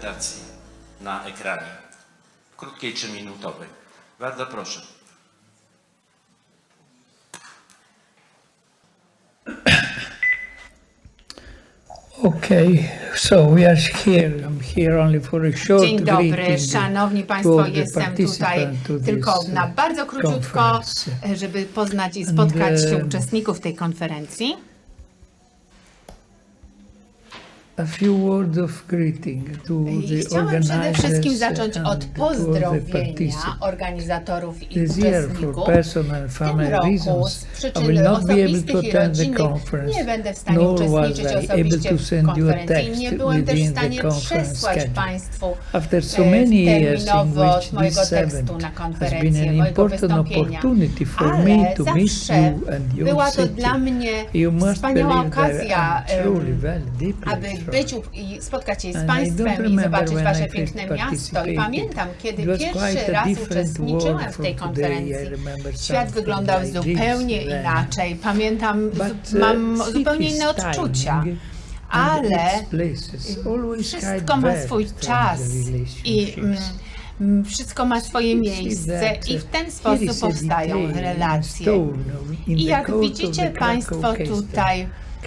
prezentacji na ekranie, krótkiej 3-minutowej. Bardzo proszę. Okay, so we are here. I'm here only for a short Dzień dobry, szanowni państwo, jestem tutaj tylko na bardzo króciutko, żeby poznać i spotkać uczestników tej konferencji. Chciałem przede wszystkim zacząć od pozdrowienia organizatorów i uczestników. W tym roku z przyczyn osobistych i rodzinnych nie będę w stanie uczestniczyć osobiście w konferencji. Nie byłem też w stanie przesłać Państwu terminowo mojego tekstu na konferencję, mojego wystąpienia, ale zawsze była to dla mnie wspaniała okazja, aby być i spotkać się z Państwem i zobaczyć Wasze piękne miasto. I pamiętam, kiedy pierwszy raz uczestniczyłem w tej konferencji, świat wyglądał zupełnie inaczej. Pamiętam, mam zupełnie inne odczucia, ale wszystko ma swój czas i wszystko ma swoje miejsce i w ten sposób powstają relacje. I jak widzicie Państwo tutaj,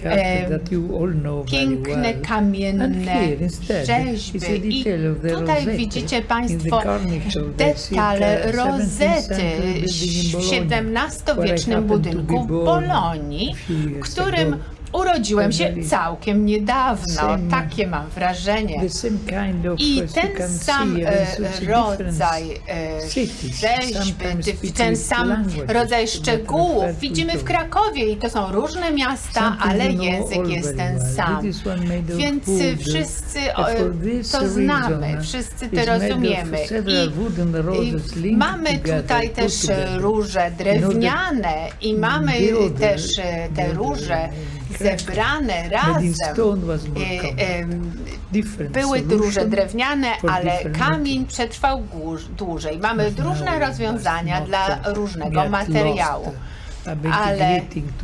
piękne kamienne rzeźby i tutaj widzicie Państwo detale rozety w XVII-wiecznym budynku w Bolonii, w którym urodziłem się całkiem niedawno, takie mam wrażenie. I ten sam rodzaj rzeźby, ten sam rodzaj szczegółów widzimy w Krakowie i to są różne miasta, ale język jest ten sam. Więc wszyscy to znamy, wszyscy to rozumiemy. I mamy tutaj też róże drewniane i mamy też te róże zebrane razem. Były róże drewniane, ale kamień przetrwał dłużej. Mamy różne rozwiązania dla różnego materiału. Ale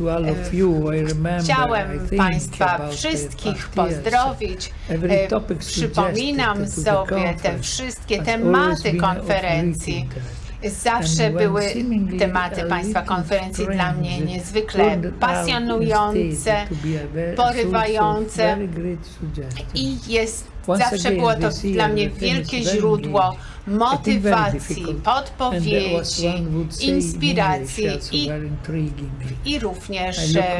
chciałem Państwa wszystkich pozdrowić. Przypominam sobie te wszystkie tematy konferencji. Zawsze były tematy Państwa konferencji dla mnie niezwykle pasjonujące, porywające i zawsze było to dla mnie wielkie źródło motywacji, podpowiedzi, inspiracji i również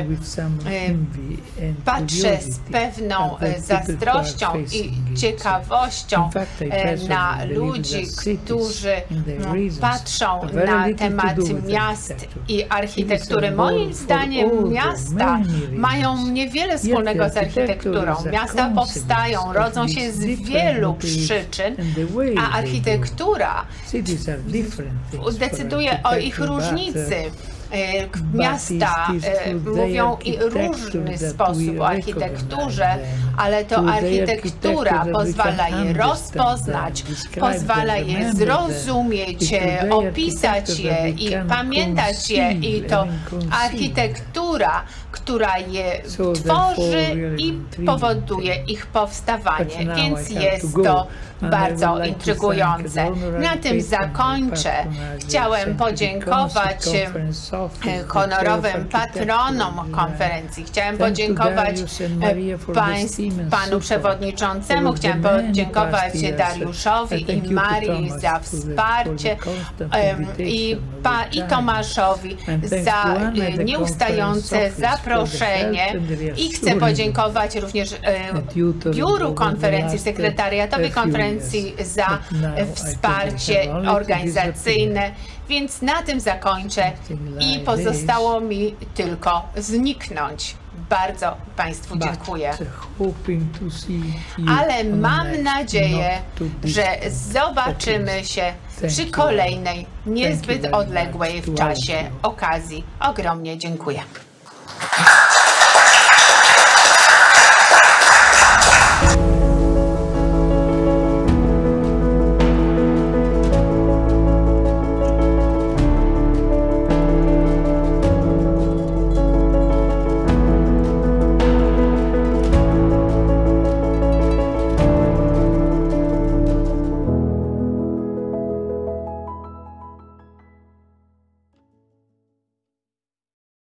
patrzę z pewną zazdrością i ciekawością na ludzi, którzy patrzą na temat miast i architektury. Moim zdaniem miasta mają niewiele wspólnego z architekturą. Miasta powstają, rodzą się z wielu przyczyn, a architektura decyduje o ich różnicy. Miasta mówią i różny sposób o architekturze, ale to architektura pozwala je rozpoznać, pozwala je zrozumieć, opisać je i pamiętać je i to architektura, która je tworzy i powoduje ich powstawanie, więc jest to bardzo intrygujące. Na tym zakończę. Chciałem podziękować honorowym patronom konferencji. Chciałem podziękować panu przewodniczącemu, chciałem podziękować Dariuszowi i Marii za wsparcie i Tomaszowi za nieustające zaproszenie i chcę podziękować również biuru konferencji, sekretariatowi konferencji za wsparcie organizacyjne. Więc na tym zakończę i pozostało mi tylko zniknąć. Bardzo Państwu dziękuję. Ale mam nadzieję, że zobaczymy się przy kolejnej, niezbyt odległej w czasie okazji. Ogromnie dziękuję.